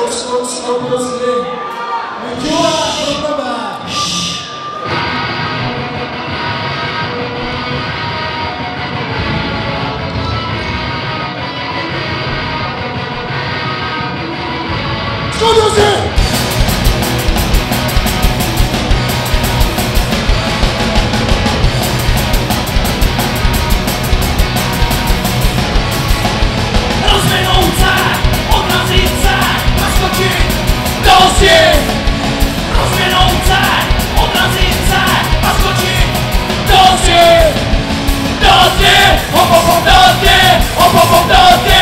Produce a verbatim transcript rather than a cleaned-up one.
stop, stop, stop, prostě. Dělá pro tebe. Skončil si! Rozvinout se, odrazit se, naskočit do zdi. Rozvinout se, odrazit se, naskočit do zdi. Do zdi, hop, hop, hop, do zdi, hop, hop, hop, do zdi.